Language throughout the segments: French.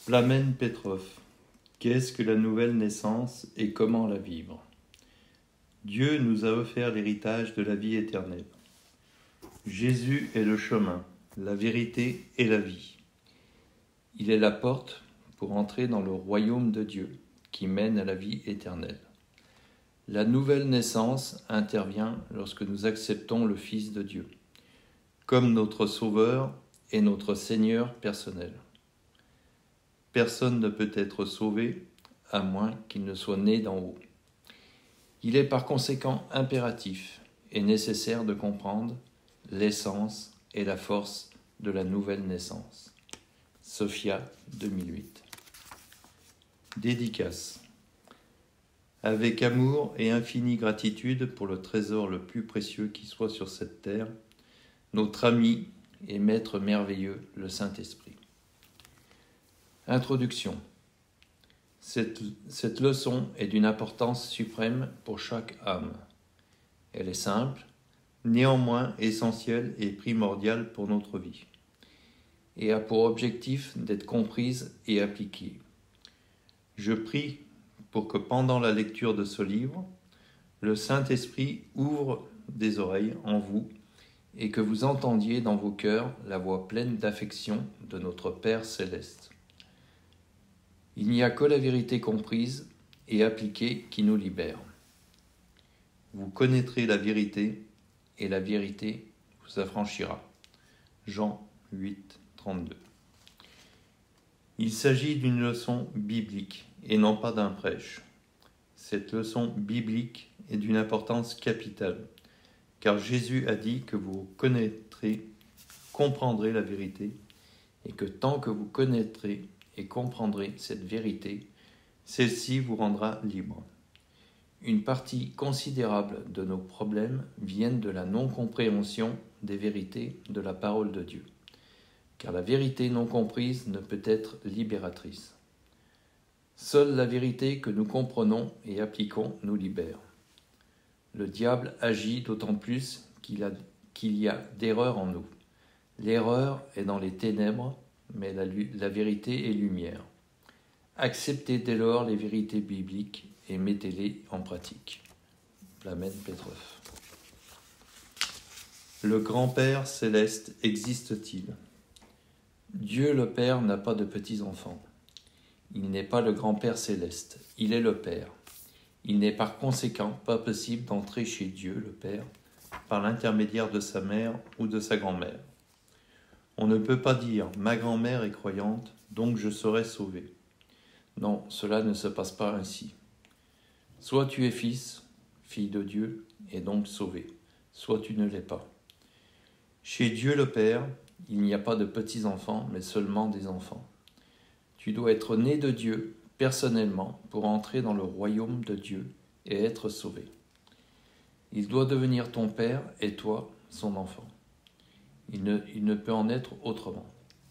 Plamen Petrov. Qu'est-ce que la nouvelle naissance et comment la vivre? Dieu nous a offert l'héritage de la vie éternelle. Jésus est le chemin, la vérité et la vie. Il est la porte pour entrer dans le royaume de Dieu qui mène à la vie éternelle. La nouvelle naissance intervient lorsque nous acceptons le Fils de Dieu comme notre Sauveur et notre Seigneur personnel. Personne ne peut être sauvé à moins qu'il ne soit né d'en haut. Il est par conséquent impératif et nécessaire de comprendre l'essence et la force de la nouvelle naissance. Sophia 2008. Dédicace. Avec amour et infinie gratitude pour le trésor le plus précieux qui soit sur cette terre, notre ami et maître merveilleux, le Saint-Esprit. Introduction. Cette leçon est d'une importance suprême pour chaque âme. Elle est simple, néanmoins essentielle et primordiale pour notre vie, et a pour objectif d'être comprise et appliquée. Je prie pour que pendant la lecture de ce livre, le Saint-Esprit ouvre des oreilles en vous et que vous entendiez dans vos cœurs la voix pleine d'affection de notre Père céleste. Il n'y a que la vérité comprise et appliquée qui nous libère. Vous connaîtrez la vérité et la vérité vous affranchira. Jean 8, 32. Il s'agit d'une leçon biblique et non pas d'un prêche. Cette leçon biblique est d'une importance capitale, car Jésus a dit que vous connaîtrez, comprendrez la vérité, et que tant que vous connaîtrez et comprendrez cette vérité, celle-ci vous rendra libre. Une partie considérable de nos problèmes viennent de la non-compréhension des vérités de la parole de Dieu, car la vérité non comprise ne peut être libératrice. Seule la vérité que nous comprenons et appliquons nous libère. Le diable agit d'autant plus qu'il y a d'erreur en nous. L'erreur est dans les ténèbres, mais la vérité est lumière. Acceptez dès lors les vérités bibliques et mettez-les en pratique. Plamen Petrov. Le grand-père céleste existe-t-il? Dieu le Père n'a pas de petits-enfants. Il n'est pas le grand-père céleste, il est le Père. Il n'est par conséquent pas possible d'entrer chez Dieu le Père par l'intermédiaire de sa mère ou de sa grand-mère. On ne peut pas dire « ma grand-mère est croyante, donc je serai sauvé ». Non, cela ne se passe pas ainsi. Soit tu es fils, fille de Dieu, et donc sauvé, soit tu ne l'es pas. Chez Dieu le Père, il n'y a pas de petits-enfants, mais seulement des enfants. Tu dois être né de Dieu personnellement pour entrer dans le royaume de Dieu et être sauvé. Il doit devenir ton Père et toi, son enfant. Il ne peut en être autrement.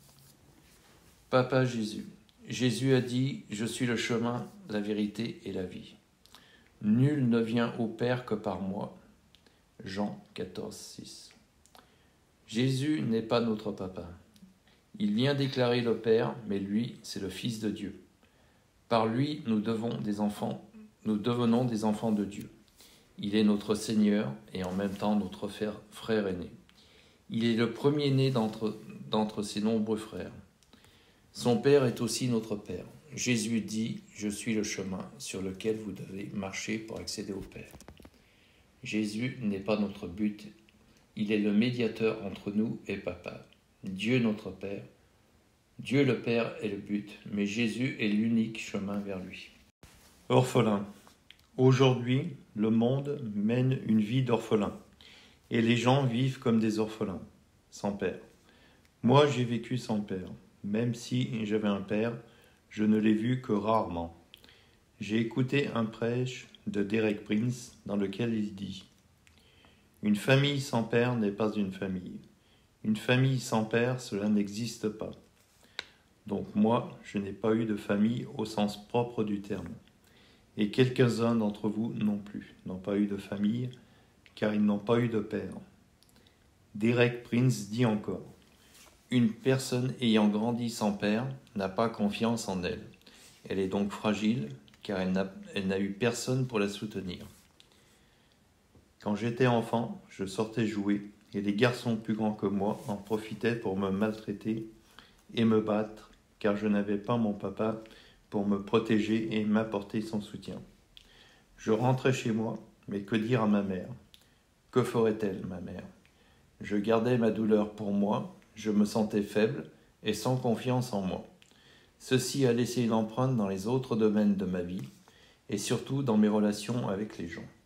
Papa Jésus. Jésus a dit « Je suis le chemin, la vérité et la vie. Nul ne vient au Père que par moi. » Jean 14, 6. Jésus n'est pas notre papa. Il vient déclarer le Père, mais lui, c'est le Fils de Dieu. Par lui, nous devenons des enfants de Dieu. Il est notre Seigneur et en même temps notre frère aîné. Il est le premier-né d'entre ses nombreux frères. Son Père est aussi notre Père. Jésus dit « Je suis le chemin sur lequel vous devez marcher pour accéder au Père ». Jésus n'est pas notre but. Il est le médiateur entre nous et Papa. Dieu notre Père. Dieu le Père est le but, mais Jésus est l'unique chemin vers lui. Orphelin. Aujourd'hui, le monde mène une vie d'orphelin, et les gens vivent comme des orphelins, sans père. Moi, j'ai vécu sans père. Même si j'avais un père, je ne l'ai vu que rarement. J'ai écouté un prêche de Derek Prince dans lequel il dit « Une famille sans père n'est pas une famille. Une famille sans père, cela n'existe pas. » Donc moi, je n'ai pas eu de famille au sens propre du terme. Et quelques-uns d'entre vous non plus, n'ont pas eu de famille, car ils n'ont pas eu de père. Derek Prince dit encore Une personne ayant grandi sans père n'a pas confiance en elle. Elle est donc fragile, car elle n'a eu personne pour la soutenir. Quand j'étais enfant, je sortais jouer, et les garçons plus grands que moi en profitaient pour me maltraiter et me battre, car je n'avais pas mon papa pour me protéger et m'apporter son soutien. Je rentrais chez moi, mais que dire à ma mère? Que ferait-elle, ma mère? Je gardais ma douleur pour moi, je me sentais faible et sans confiance en moi. Ceci a laissé une empreinte dans les autres domaines de ma vie, et surtout dans mes relations avec les gens.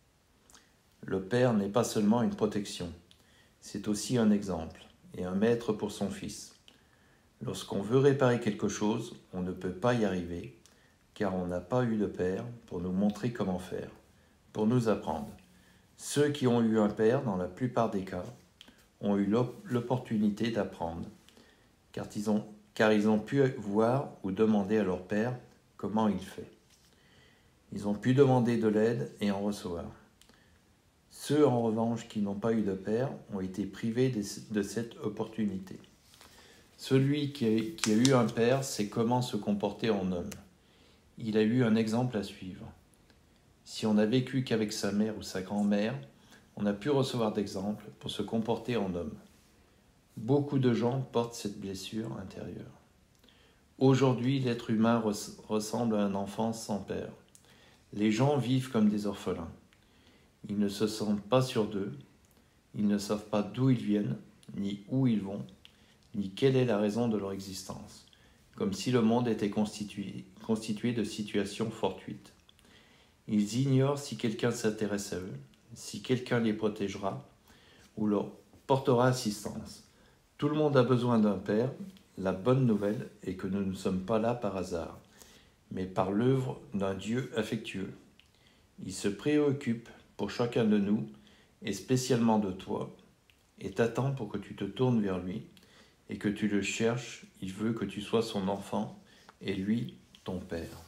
Le père n'est pas seulement une protection, c'est aussi un exemple et un maître pour son fils. Lorsqu'on veut réparer quelque chose, on ne peut pas y arriver, car on n'a pas eu de père pour nous montrer comment faire, pour nous apprendre. Ceux qui ont eu un père, dans la plupart des cas, ont eu l'opportunité d'apprendre, car ils ont pu voir ou demander à leur père comment il fait. Ils ont pu demander de l'aide et en recevoir. Ceux, en revanche, qui n'ont pas eu de père ont été privés de cette opportunité. Celui qui a eu un père sait comment se comporter en homme. Il a eu un exemple à suivre. Si on n'a vécu qu'avec sa mère ou sa grand-mère, on a pu recevoir d'exemple pour se comporter en homme. Beaucoup de gens portent cette blessure intérieure. Aujourd'hui, l'être humain ressemble à un enfant sans père. Les gens vivent comme des orphelins. Ils ne se sentent pas sûrs d'eux, ils ne savent pas d'où ils viennent, ni où ils vont, ni quelle est la raison de leur existence, comme si le monde était constitué de situations fortuites. Ils ignorent si quelqu'un s'intéresse à eux, si quelqu'un les protégera ou leur portera assistance. Tout le monde a besoin d'un père. La bonne nouvelle est que nous ne sommes pas là par hasard, mais par l'œuvre d'un Dieu affectueux. Il se préoccupe pour chacun de nous, et spécialement de toi, et t'attend pour que tu te tournes vers lui, et que tu le cherches. Il veut que tu sois son enfant, et lui, ton Père.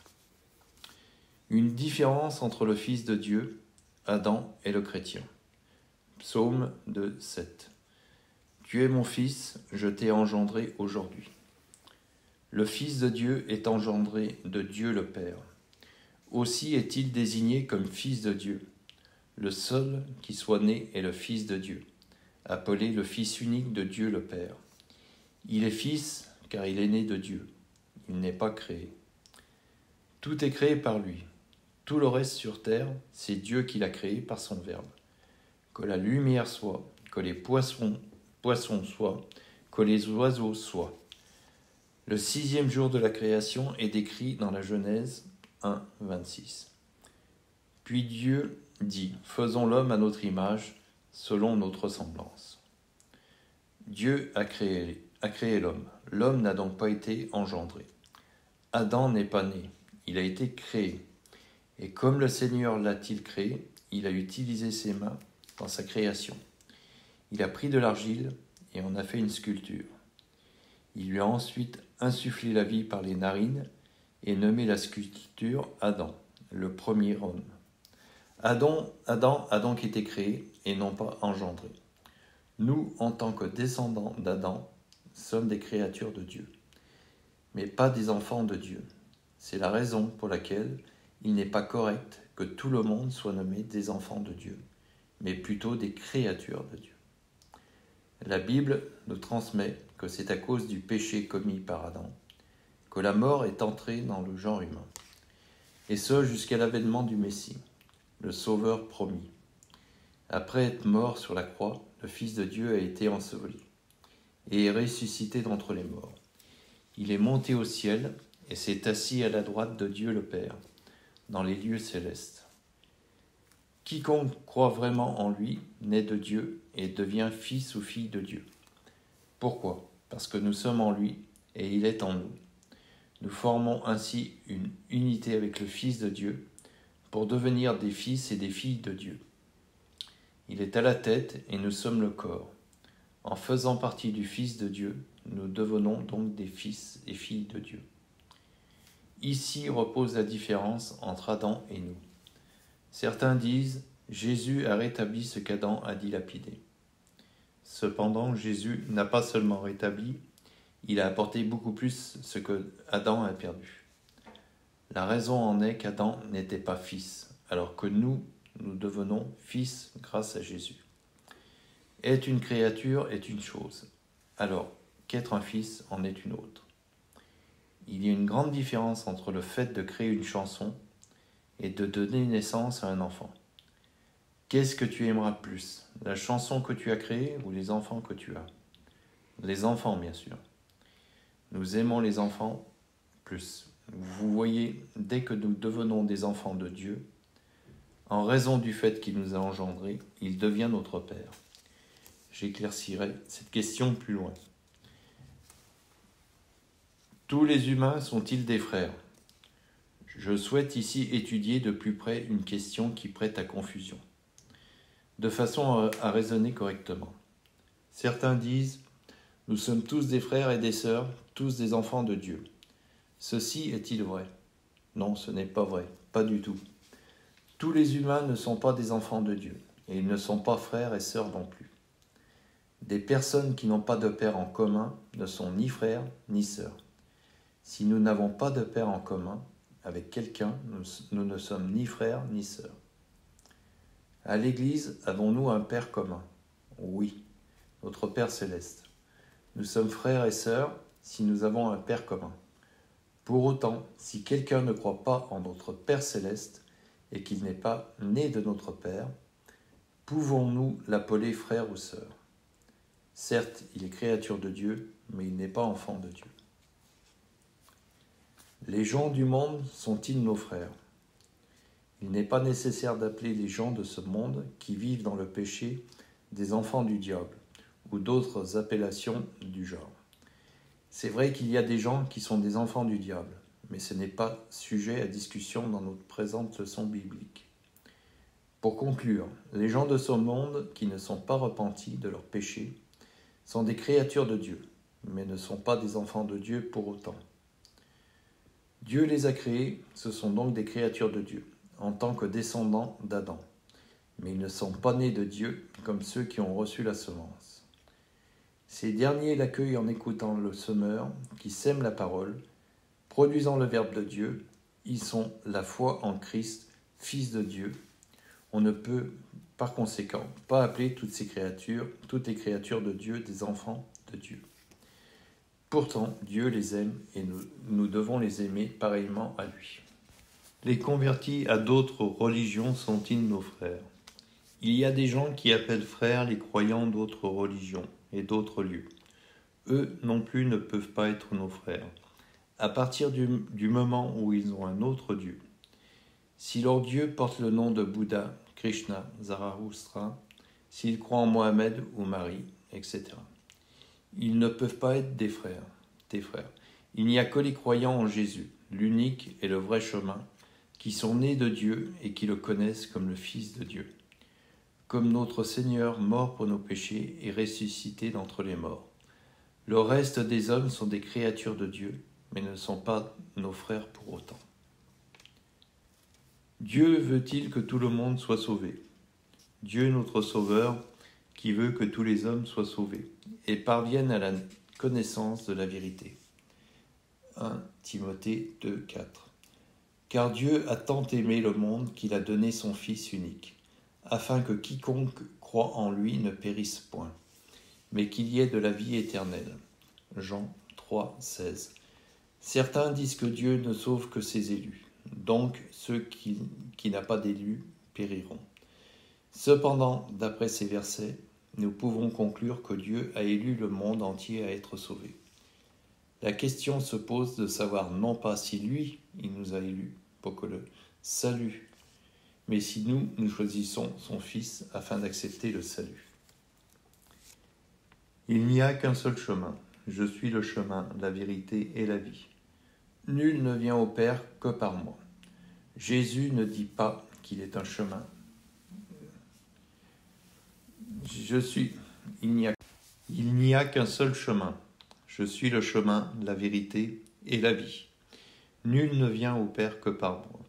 Une différence entre le Fils de Dieu, Adam, et le chrétien. Psaume 2:7. Tu es mon Fils, je t'ai engendré aujourd'hui. Le Fils de Dieu est engendré de Dieu le Père. Aussi est-il désigné comme Fils de Dieu. Le seul qui soit né est le Fils de Dieu, appelé le Fils unique de Dieu le Père. Il est Fils car il est né de Dieu. Il n'est pas créé. Tout est créé par lui. Tout le reste sur terre, c'est Dieu qui l'a créé par son Verbe. Que la lumière soit, que les poissons soient, que les oiseaux soient. Le 6e jour de la création est décrit dans la Genèse 1, 26. Puis Dieu dit, faisons l'homme à notre image, selon notre ressemblance. Dieu a créé l'homme. L'homme n'a donc pas été engendré. Adam n'est pas né, il a été créé. Et comme le Seigneur l'a-t-il créé, il a utilisé ses mains dans sa création. Il a pris de l'argile et en a fait une sculpture. Il lui a ensuite insufflé la vie par les narines et nommé la sculpture Adam, le premier homme. Adam a donc été créé et non pas engendré. Nous, en tant que descendants d'Adam, sommes des créatures de Dieu, mais pas des enfants de Dieu. C'est la raison pour laquelle il n'est pas correct que tout le monde soit nommé des enfants de Dieu, mais plutôt des créatures de Dieu. La Bible nous transmet que c'est à cause du péché commis par Adam que la mort est entrée dans le genre humain, et ce jusqu'à l'avènement du Messie, le Sauveur promis. Après être mort sur la croix, le Fils de Dieu a été enseveli et est ressuscité d'entre les morts. Il est monté au ciel et s'est assis à la droite de Dieu le Père, dans les lieux célestes. Quiconque croit vraiment en lui naît de Dieu et devient fils ou fille de Dieu. Pourquoi ? Parce que nous sommes en lui et il est en nous. Nous formons ainsi une unité avec le Fils de Dieu pour devenir des fils et des filles de Dieu. Il est à la tête et nous sommes le corps. En faisant partie du Fils de Dieu, nous devenons donc des fils et filles de Dieu. Ici repose la différence entre Adam et nous. Certains disent « Jésus a rétabli ce qu'Adam a dilapidé ». Cependant, Jésus n'a pas seulement rétabli, il a apporté beaucoup plus ce que Adam a perdu. La raison en est qu'Adam n'était pas fils, alors que nous devenons fils grâce à Jésus. Être une créature est une chose, alors qu'être un fils en est une autre. Il y a une grande différence entre le fait de créer une chanson et de donner naissance à un enfant. Qu'est-ce que tu aimeras plus, la chanson que tu as créée ou les enfants que tu as? Les enfants, bien sûr. Nous aimons les enfants plus. Vous voyez, dès que nous devenons des enfants de Dieu, en raison du fait qu'il nous a engendrés, il devient notre Père. J'éclaircirai cette question plus loin. Tous les humains sont-ils des frères? Je souhaite ici étudier de plus près une question qui prête à confusion, de façon à raisonner correctement. Certains disent « Nous sommes tous des frères et des sœurs, tous des enfants de Dieu ». Ceci est-il vrai? Non, ce n'est pas vrai, pas du tout. Tous les humains ne sont pas des enfants de Dieu, et ils ne sont pas frères et sœurs non plus. Des personnes qui n'ont pas de père en commun ne sont ni frères ni sœurs. Si nous n'avons pas de père en commun avec quelqu'un, nous ne sommes ni frères ni sœurs. À l'Église, avons-nous un père commun? Oui, notre Père céleste. Nous sommes frères et sœurs si nous avons un père commun. Pour autant, si quelqu'un ne croit pas en notre Père céleste et qu'il n'est pas né de notre Père, pouvons-nous l'appeler frère ou sœur? Certes, il est créature de Dieu, mais il n'est pas enfant de Dieu. Les gens du monde sont-ils nos frères? Il n'est pas nécessaire d'appeler les gens de ce monde qui vivent dans le péché des enfants du diable ou d'autres appellations du genre. C'est vrai qu'il y a des gens qui sont des enfants du diable, mais ce n'est pas sujet à discussion dans notre présente leçon biblique. Pour conclure, les gens de ce monde qui ne sont pas repentis de leurs péchés sont des créatures de Dieu, mais ne sont pas des enfants de Dieu pour autant. Dieu les a créés, ce sont donc des créatures de Dieu, en tant que descendants d'Adam, mais ils ne sont pas nés de Dieu comme ceux qui ont reçu la semence. Ces derniers l'accueillent en écoutant le semeur qui sème la parole, produisant le Verbe de Dieu. Ils sont la foi en Christ, Fils de Dieu. On ne peut, par conséquent, pas appeler toutes les créatures de Dieu des enfants de Dieu. Pourtant, Dieu les aime et nous devons les aimer pareillement à lui. Les convertis à d'autres religions sont-ils nos frères? Il y a des gens qui appellent frères les croyants d'autres religions et d'autres lieux. Eux non plus ne peuvent pas être nos frères, à partir du moment où ils ont un autre Dieu. Si leur Dieu porte le nom de Bouddha, Krishna, Zarathustra, s'ils croient en Mohamed ou Marie, etc., ils ne peuvent pas être tes frères. Il n'y a que les croyants en Jésus, l'unique et le vrai chemin, qui sont nés de Dieu et qui le connaissent comme le Fils de Dieu. Comme notre Seigneur, mort pour nos péchés et ressuscité d'entre les morts. Le reste des hommes sont des créatures de Dieu, mais ne sont pas nos frères pour autant. Dieu veut-il que tout le monde soit sauvé? Dieu, notre Sauveur, qui veut que tous les hommes soient sauvés et parviennent à la connaissance de la vérité. 1 Timothée 2, 4. Car Dieu a tant aimé le monde qu'il a donné son Fils unique, afin que quiconque croit en lui ne périsse point, mais qu'il y ait de la vie éternelle. Jean 3, 16. Certains disent que Dieu ne sauve que ses élus, donc ceux qui n'ont pas d'élus périront. Cependant, d'après ces versets, nous pouvons conclure que Dieu a élu le monde entier à être sauvé. La question se pose de savoir non pas si lui, il nous a élus pour que le salut, mais si nous choisissons son Fils afin d'accepter le salut. Il n'y a qu'un seul chemin. Je suis le chemin, la vérité et la vie. Nul ne vient au Père que par moi. Jésus ne dit pas qu'il est un chemin. Il n'y a qu'un seul chemin. Je suis le chemin, la vérité et la vie. Nul ne vient au Père que par moi.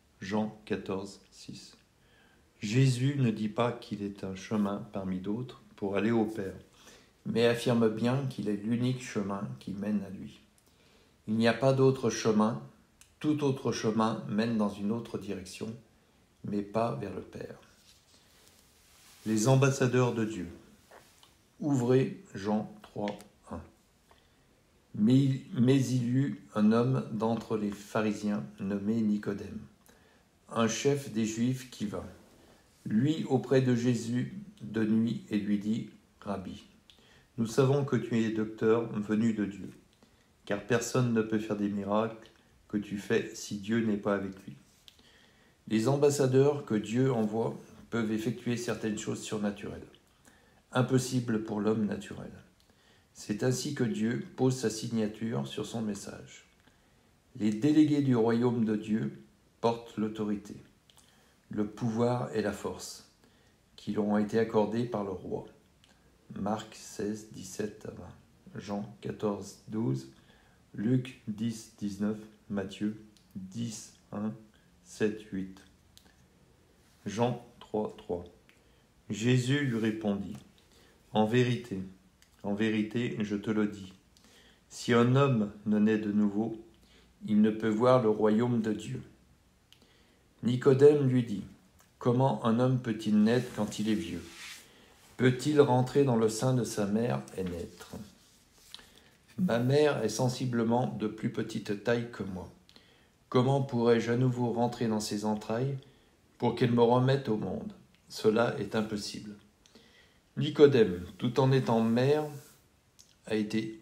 Jean 14, 6. Jésus ne dit pas qu'il est un chemin parmi d'autres, pour aller au Père, mais affirme bien qu'il est l'unique chemin qui mène à lui. Il n'y a pas d'autre chemin, tout autre chemin mène dans une autre direction, mais pas vers le Père. Les ambassadeurs de Dieu. Ouvrez Jean 3, 1. Mais il y eut un homme d'entre les pharisiens nommé Nicodème, un chef des Juifs qui vint, lui auprès de Jésus de nuit et lui dit, « Rabbi, nous savons que tu es docteur venu de Dieu, car personne ne peut faire des miracles que tu fais si Dieu n'est pas avec lui. Les ambassadeurs que Dieu envoie peuvent effectuer certaines choses surnaturelles, impossibles pour l'homme naturel. C'est ainsi que Dieu pose sa signature sur son message. Les délégués du royaume de Dieu portent l'autorité, le pouvoir et la force qui leur ont été accordés par le roi. Marc 16, 17 à 20, Jean 14, 12, Luc 10, 19, Matthieu 10, 1, 7, 8. Jean 3, 3. Jésus lui répondit, « en vérité, je te le dis, si un homme ne naît de nouveau, il ne peut voir le royaume de Dieu. » Nicodème lui dit, « Comment un homme peut-il naître quand il est vieux? Peut-il rentrer dans le sein de sa mère et naître? Ma mère est sensiblement de plus petite taille que moi. Comment pourrais-je à nouveau rentrer dans ses entrailles pour qu'elle me remette au monde? Cela est impossible. » Nicodème, tout en étant mère, a été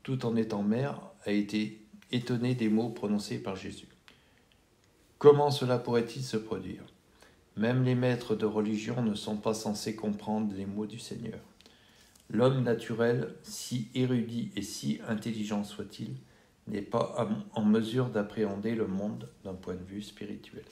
étonné des mots prononcés par Jésus. Comment cela pourrait-il se produire? Même les maîtres de religion ne sont pas censés comprendre les mots du Seigneur. L'homme naturel, si érudit et si intelligent soit-il, n'est pas en mesure d'appréhender le monde d'un point de vue spirituel.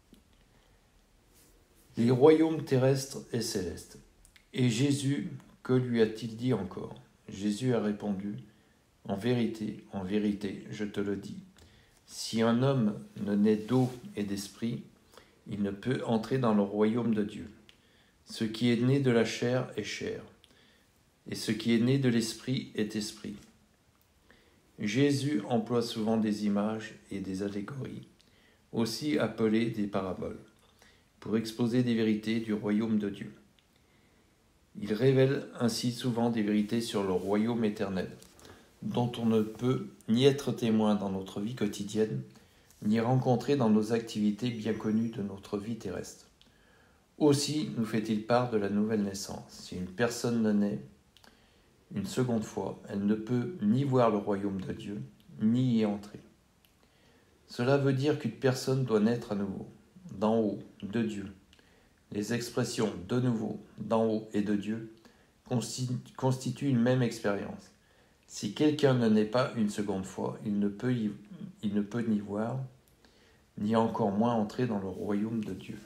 Les royaumes terrestres et célestes. Et Jésus, que lui a-t-il dit encore? Jésus a répondu, « en vérité, je te le dis, si un homme ne naît d'eau et d'esprit, il ne peut entrer dans le royaume de Dieu. Ce qui est né de la chair est chair, et ce qui est né de l'esprit est esprit. » Jésus emploie souvent des images et des allégories, aussi appelées des paraboles, pour exposer des vérités du royaume de Dieu. Il révèle ainsi souvent des vérités sur le royaume éternel, dont on ne peut ni être témoin dans notre vie quotidienne, ni rencontrer dans nos activités bien connues de notre vie terrestre. Aussi nous fait-il part de la nouvelle naissance. Si une personne ne naît une seconde fois, elle ne peut ni voir le royaume de Dieu, ni y entrer. Cela veut dire qu'une personne doit naître à nouveau, d'en haut, de Dieu. Les expressions « de nouveau »,« d'en haut » et « de Dieu » constituent une même expérience. Si quelqu'un ne naît pas une seconde fois, il ne peut ni voir, ni encore moins entrer dans le royaume de Dieu.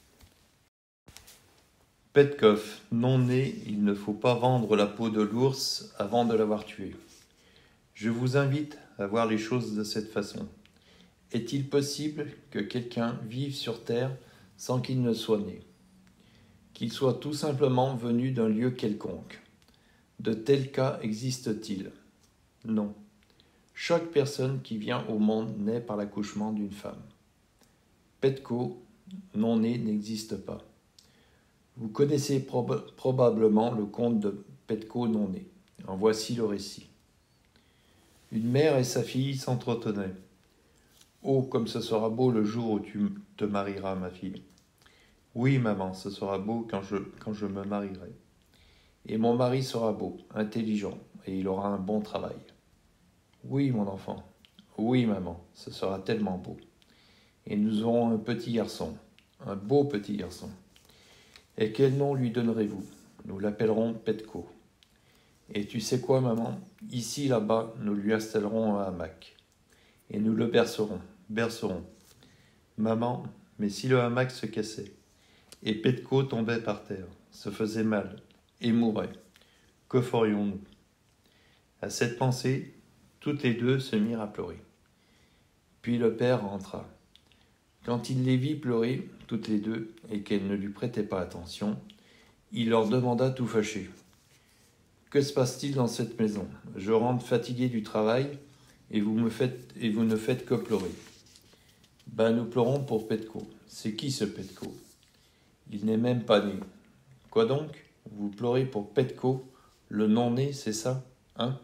Petkoff, non né, il ne faut pas vendre la peau de l'ours avant de l'avoir tué. Je vous invite à voir les choses de cette façon. Est-il possible que quelqu'un vive sur terre sans qu'il ne soit né? Qu'il soit tout simplement venu d'un lieu quelconque. De tels cas existent-ils? Non. Chaque personne qui vient au monde naît par l'accouchement d'une femme. Petko, non né, n'existe pas. Vous connaissez probablement le conte de Petko non né. En voici le récit. Une mère et sa fille s'entretenaient. « Oh, comme ce sera beau le jour où tu te marieras, ma fille. »« Oui, maman, ce sera beau quand je me marierai. Et mon mari sera beau, intelligent, et il aura un bon travail. »« Oui, mon enfant. Oui, maman, ce sera tellement beau. Et nous aurons un petit garçon, un beau petit garçon. Et quel nom lui donnerez-vous? Nous l'appellerons Petko. Et tu sais quoi, maman? Ici, là-bas, nous lui installerons un hamac. Et nous le bercerons. Maman, mais si le hamac se cassait, et Petko tombait par terre, se faisait mal, et mourait, que ferions-nous? » À cette pensée, toutes les deux se mirent à pleurer. Puis le père rentra. Quand il les vit pleurer, toutes les deux, et qu'elles ne lui prêtaient pas attention, il leur demanda tout fâché. Que se passe-t-il dans cette maison? Je rentre fatigué du travail et vous ne faites que pleurer. Ben, nous pleurons pour Petko. C'est qui ce Petko? Il n'est même pas né. Quoi donc? Vous pleurez pour Petko, le non-né, c'est ça? Hein?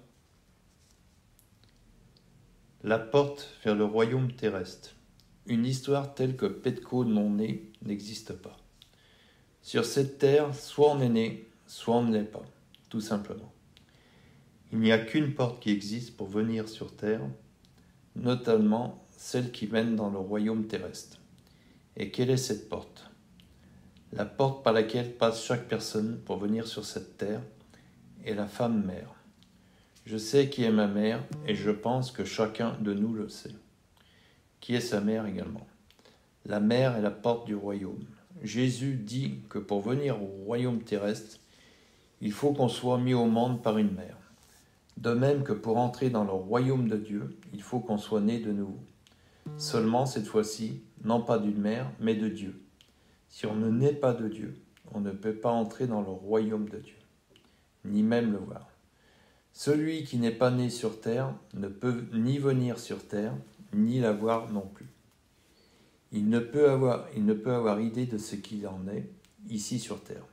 La porte vers le royaume terrestre. Une histoire telle que Petko non-né n'existe pas. Sur cette terre, soit on est né, soit on ne l'est pas, tout simplement. Il n'y a qu'une porte qui existe pour venir sur terre, notamment celle qui mène dans le royaume terrestre. Et quelle est cette porte? La porte par laquelle passe chaque personne pour venir sur cette terre est la femme mère. Je sais qui est ma mère et je pense que chacun de nous le sait. Qui est sa mère également? La mère est la porte du royaume. Jésus dit que pour venir au royaume terrestre, il faut qu'on soit mis au monde par une mère. De même que pour entrer dans le royaume de Dieu, il faut qu'on soit né de nouveau. Seulement cette fois-ci, non pas d'une mère, mais de Dieu. Si on ne naît pas de Dieu, on ne peut pas entrer dans le royaume de Dieu, ni même le voir. Celui qui n'est pas né sur terre ne peut ni venir sur terre, ni la voir non plus. Il ne peut avoir idée de ce qu'il en est ici sur terre.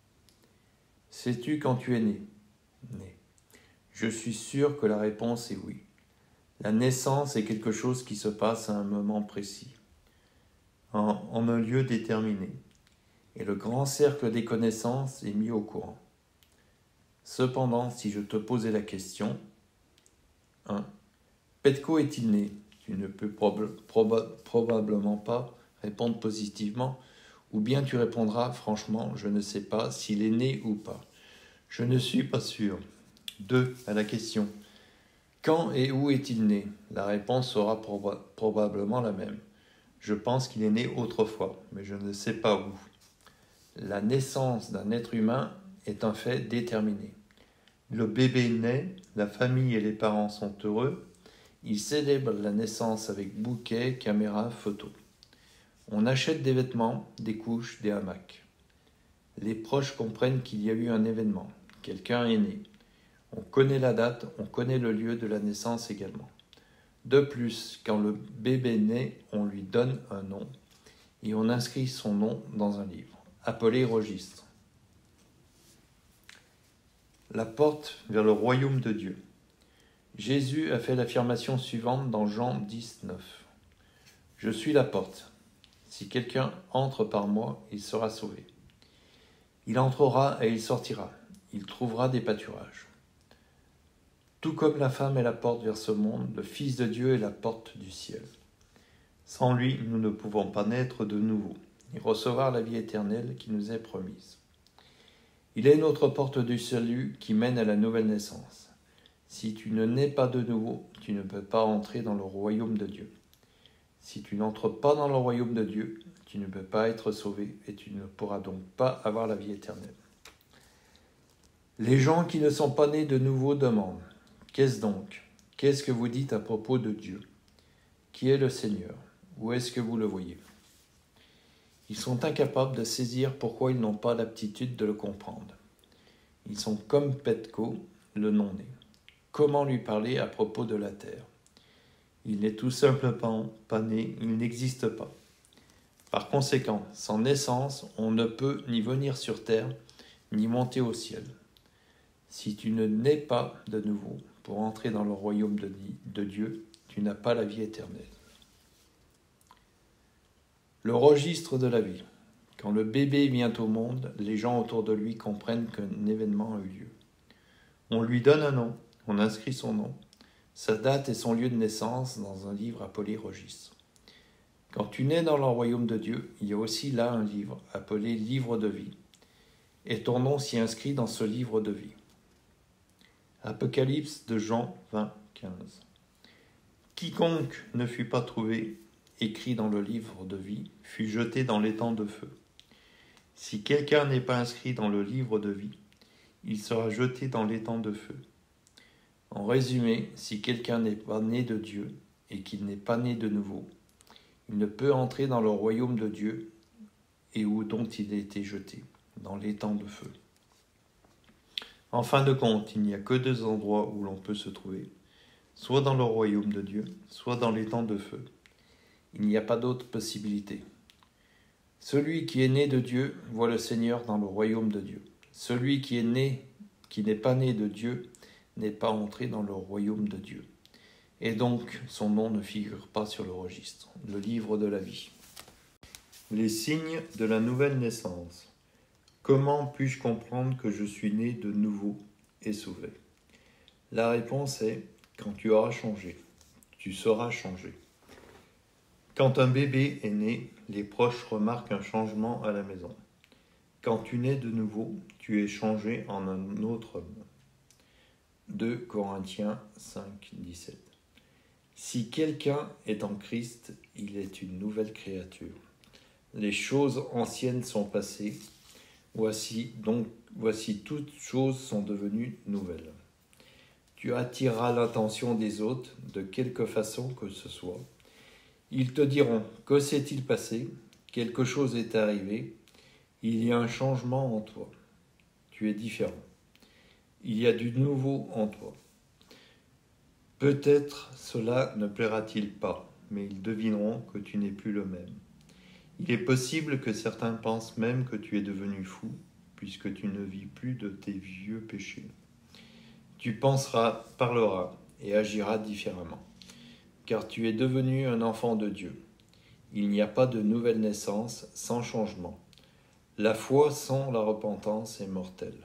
Sais-tu quand tu es né? Né. Je suis sûr que la réponse est oui. La naissance est quelque chose qui se passe à un moment précis, en un lieu déterminé, et le grand cercle des connaissances est mis au courant. Cependant, si je te posais la question, 1. Petko est-il né? Tu ne peux probablement pas répondre positivement, ou bien tu répondras franchement, je ne sais pas s'il est né ou pas. Je ne suis pas sûr. 2. À la question, quand et où est-il né? La réponse sera probablement la même. Je pense qu'il est né autrefois, mais je ne sais pas où. La naissance d'un être humain est un fait déterminé. Le bébé naît, la famille et les parents sont heureux, ils célèbrent la naissance avec bouquet, caméra, photo. On achète des vêtements, des couches, des hamacs. Les proches comprennent qu'il y a eu un événement, quelqu'un est né. On connaît la date, on connaît le lieu de la naissance également. De plus, quand le bébé naît, on lui donne un nom et on inscrit son nom dans un livre, appelé registre. La porte vers le royaume de Dieu. Jésus a fait l'affirmation suivante dans Jean 10, 9. Je suis la porte. Si quelqu'un entre par moi, il sera sauvé. Il entrera et il sortira. Il trouvera des pâturages. Tout comme la femme est la porte vers ce monde, le Fils de Dieu est la porte du ciel. Sans lui, nous ne pouvons pas naître de nouveau et recevoir la vie éternelle qui nous est promise. Il est notre porte du salut qui mène à la nouvelle naissance. Si tu ne nais pas de nouveau, tu ne peux pas entrer dans le royaume de Dieu. Si tu n'entres pas dans le royaume de Dieu, tu ne peux pas être sauvé et tu ne pourras donc pas avoir la vie éternelle. Les gens qui ne sont pas nés de nouveau demandent « Qu'est-ce donc? Qu'est-ce que vous dites à propos de Dieu? Qui est le Seigneur? Où est-ce que vous le voyez ?» Ils sont incapables de saisir pourquoi ils n'ont pas l'aptitude de le comprendre. Ils sont comme Petko, le non-né. Comment lui parler à propos de la terre? Il n'est tout simplement pas né, il n'existe pas. Par conséquent, sans naissance, on ne peut ni venir sur terre, ni monter au ciel. Si tu ne nais pas de nouveau pour entrer dans le royaume de Dieu, tu n'as pas la vie éternelle. Le registre de la vie. Quand le bébé vient au monde, les gens autour de lui comprennent qu'un événement a eu lieu. On lui donne un nom, on inscrit son nom, sa date et son lieu de naissance dans un livre appelé registre. Quand tu nais dans le royaume de Dieu, il y a aussi là un livre appelé livre de vie, et ton nom s'y inscrit dans ce livre de vie. Apocalypse de Jean 20, 15. Quiconque ne fut pas trouvé écrit dans le livre de vie fut jeté dans l'étang de feu. Si quelqu'un n'est pas inscrit dans le livre de vie, il sera jeté dans l'étang de feu. En résumé, si quelqu'un n'est pas né de Dieu et qu'il n'est pas né de nouveau, il ne peut entrer dans le royaume de Dieu et dont il a été jeté, dans l'étang de feu. En fin de compte, il n'y a que deux endroits où l'on peut se trouver, soit dans le royaume de Dieu, soit dans les temps de feu. Il n'y a pas d'autre possibilité. Celui qui est né de Dieu voit le Seigneur dans le royaume de Dieu. Celui qui n'est pas né de Dieu, n'est pas entré dans le royaume de Dieu. Et donc, son nom ne figure pas sur le registre. Le livre de la vie. Les signes de la nouvelle naissance. Comment puis-je comprendre que je suis né de nouveau et sauvé? La réponse est quand tu auras changé, tu seras changé. Quand un bébé est né, les proches remarquent un changement à la maison. Quand tu nais de nouveau, tu es changé en un autre homme. 2 Corinthiens 5, 17. Si quelqu'un est en Christ, il est une nouvelle créature. Les choses anciennes sont passées, voici toutes choses sont devenues nouvelles. Tu attireras l'attention des autres de quelque façon que ce soit. Ils te diront, que s'est-il passé? Quelque chose est arrivé. Il y a un changement en toi. Tu es différent. Il y a du nouveau en toi. Peut-être cela ne plaira-t-il pas, mais ils devineront que tu n'es plus le même. Il est possible que certains pensent même que tu es devenu fou, puisque tu ne vis plus de tes vieux péchés. Tu penseras, parleras et agiras différemment, car tu es devenu un enfant de Dieu. Il n'y a pas de nouvelle naissance sans changement. La foi sans la repentance est mortelle.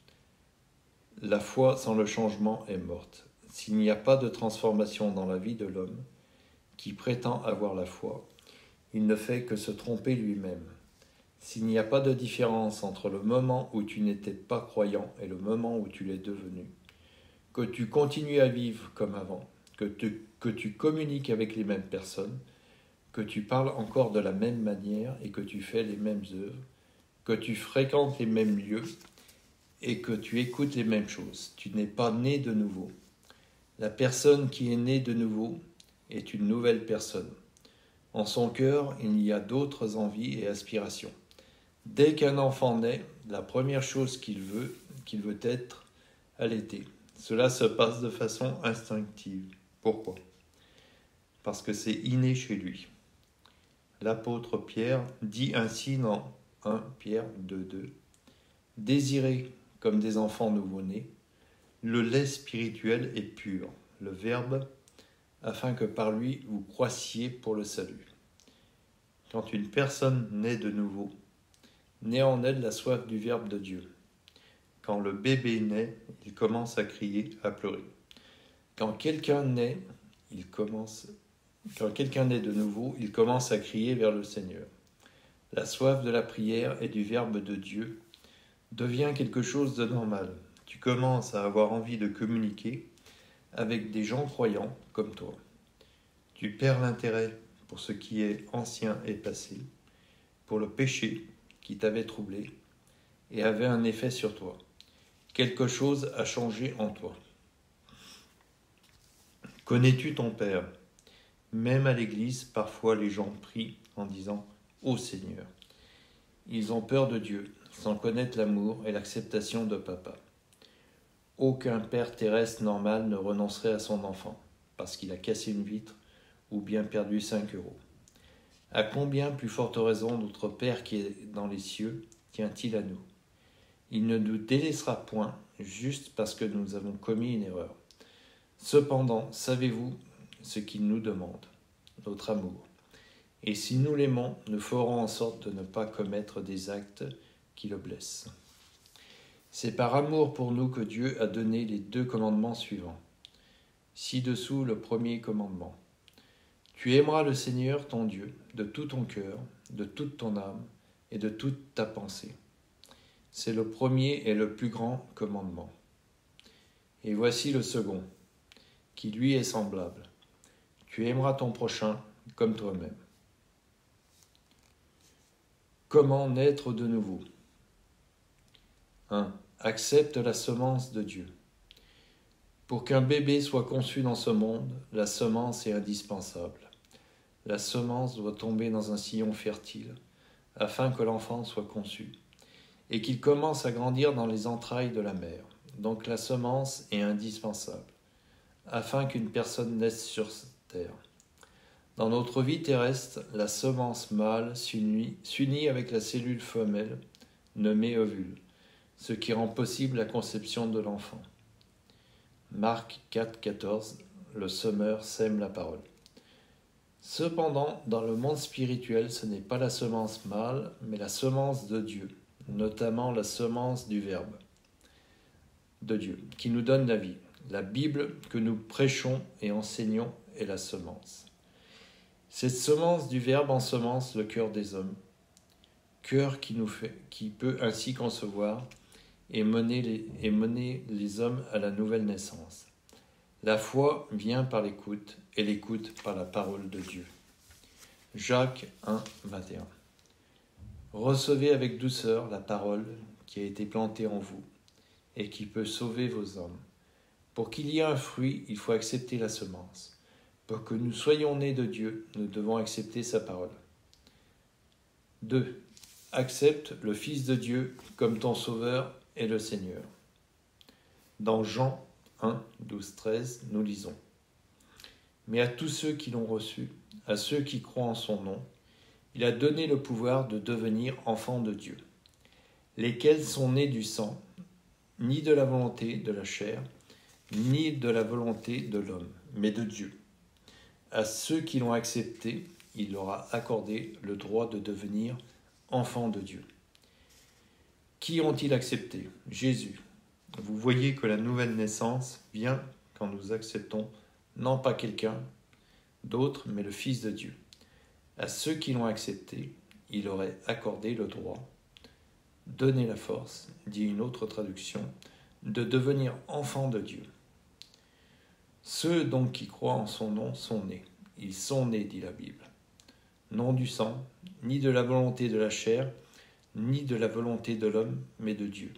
La foi sans le changement est morte. S'il n'y a pas de transformation dans la vie de l'homme qui prétend avoir la foi, il ne fait que se tromper lui-même. S'il n'y a pas de différence entre le moment où tu n'étais pas croyant et le moment où tu l'es devenu, que tu continues à vivre comme avant, que tu communiques avec les mêmes personnes, que tu parles encore de la même manière et que tu fais les mêmes œuvres, que tu fréquentes les mêmes lieux et que tu écoutes les mêmes choses. Tu n'es pas né de nouveau. La personne qui est née de nouveau est une nouvelle personne. En son cœur, il y a d'autres envies et aspirations. Dès qu'un enfant naît, la première chose qu'il veut être allaité. Cela se passe de façon instinctive. Pourquoi? Parce que c'est inné chez lui. L'apôtre Pierre dit ainsi dans 1 Pierre 2,2 « Désirez comme des enfants nouveau-nés, le lait spirituel est pur, le Verbe, afin que par lui vous croissiez pour le salut. » Quand une personne naît de nouveau, naît en elle la soif du Verbe de Dieu. Quand le bébé naît, il commence à crier, à pleurer. Quand quelqu'un naît de nouveau, il commence à crier vers le Seigneur. La soif de la prière et du Verbe de Dieu devient quelque chose de normal. Tu commences à avoir envie de communiquer avec des gens croyants comme toi. Tu perds l'intérêt pour ce qui est ancien et passé, pour le péché qui t'avait troublé et avait un effet sur toi. Quelque chose a changé en toi. Connais-tu ton Père? Même à l'église, parfois les gens prient en disant « Ô Seigneur ». Ils ont peur de Dieu, sans connaître l'amour et l'acceptation de papa. Aucun père terrestre normal ne renoncerait à son enfant, parce qu'il a cassé une vitre ou bien perdu 5 €. À combien plus forte raison notre Père qui est dans les cieux tient-il à nous? Il ne nous délaissera point juste parce que nous avons commis une erreur. Cependant, savez-vous ce qu'il nous demande? Notre amour. Et si nous l'aimons, nous ferons en sorte de ne pas commettre des actes qui le blessent. C'est par amour pour nous que Dieu a donné les 2 commandements suivants. Ci-dessous le premier commandement. Tu aimeras le Seigneur ton Dieu de tout ton cœur, de toute ton âme et de toute ta pensée. C'est le premier et le plus grand commandement. Et voici le second, qui lui est semblable. Tu aimeras ton prochain comme toi-même. Comment naître de nouveau? 1. Accepte la semence de Dieu. Pour qu'un bébé soit conçu dans ce monde, la semence est indispensable. La semence doit tomber dans un sillon fertile, afin que l'enfant soit conçu, et qu'il commence à grandir dans les entrailles de la mère. donc la semence est indispensable, afin qu'une personne naisse sur terre. Dans notre vie terrestre, la semence mâle s'unit avec la cellule femelle, nommée ovule, ce qui rend possible la conception de l'enfant. Marc 4, 14, le semeur sème la parole. Cependant, dans le monde spirituel, ce n'est pas la semence mâle, mais la semence de Dieu, notamment la semence du Verbe de Dieu, qui nous donne la vie. La Bible que nous prêchons et enseignons est la semence. Cette semence du Verbe ensemence le cœur des hommes, cœur qui peut ainsi concevoir et mener les hommes à la nouvelle naissance. La foi vient par l'écoute et l'écoute par la parole de Dieu. Jacques 1, 21. Recevez avec douceur la parole qui a été plantée en vous et qui peut sauver vos âmes. Pour qu'il y ait un fruit, il faut accepter la semence. Pour que nous soyons nés de Dieu, nous devons accepter sa parole. 2. Accepte le Fils de Dieu comme ton Sauveur et le Seigneur. Dans Jean 1, 12, 13, nous lisons. Mais à tous ceux qui l'ont reçu, à ceux qui croient en son nom, il a donné le pouvoir de devenir enfants de Dieu, lesquels sont nés du sang, ni de la volonté de la chair, ni de la volonté de l'homme, mais de Dieu. À ceux qui l'ont accepté, il leur a accordé le droit de devenir enfants de Dieu. Qui ont-ils accepté? Jésus. Vous voyez que la nouvelle naissance vient quand nous acceptons non pas quelqu'un d'autre, mais le Fils de Dieu. À ceux qui l'ont accepté, il aurait accordé le droit, donné la force, dit une autre traduction, de devenir enfants de Dieu. Ceux donc qui croient en son nom sont nés. Ils sont nés, dit la Bible. Non du sang, ni de la volonté de la chair, ni de la volonté de l'homme, mais de Dieu.